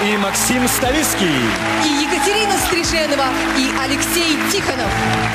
и Максим Ставицкий. И Екатерина Стриженова, и Алексей Тихонов.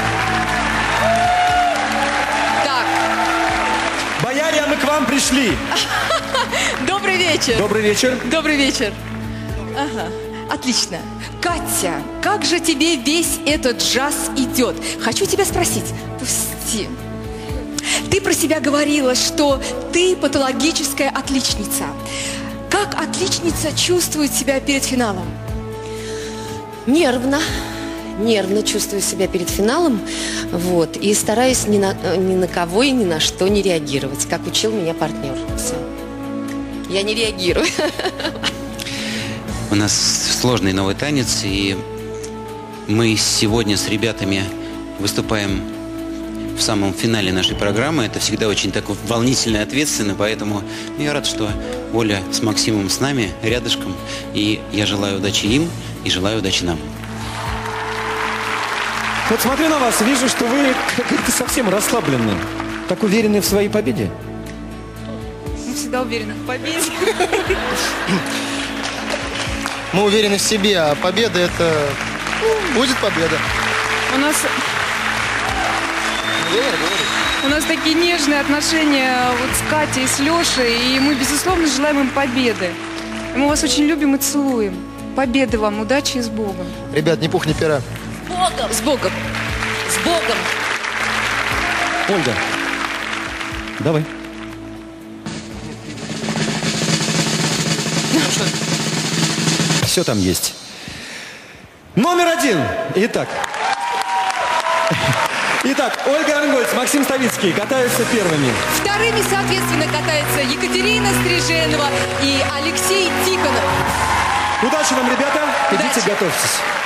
Так. Бояре, а мы к вам пришли. Добрый вечер. Добрый вечер. Добрый вечер. Ага. Отлично. Катя, как же тебе весь этот джаз идет? Хочу тебя спросить. Пусти. Ты про себя говорила, что ты патологическая отличница. Как отличница чувствует себя перед финалом? Нервно чувствую себя перед финалом, вот, и стараюсь ни на кого и ни на что не реагировать, как учил меня партнер. Все. Я не реагирую. У нас сложный новый танец, и мы сегодня с ребятами выступаем в самом финале нашей программы. Это всегда очень так волнительно и ответственно, поэтому я рад, что Оля с Максимом с нами, рядышком, и я желаю удачи им и желаю удачи нам. Вот смотрю на вас, вижу, что вы как-то совсем расслаблены. Так уверены в своей победе. Мы всегда уверены в победе. Мы уверены в себе, а победа это... будет победа. У нас такие нежные отношения вот с Катей, с Лешей, и мы, безусловно, желаем им победы. Мы вас очень любим и целуем. Победы вам, удачи и с Богом. Ребят, ни пух, ни пера. С Богом. С Богом. Ольга, давай. Все там есть. Номер один. Итак, Ольга Арнгольц, Максим Ставицкий катаются первыми. Вторыми, соответственно, катаются Екатерина Стриженова и Алексей Тихонов. Удачи вам, ребята. Удачи. Идите, готовьтесь.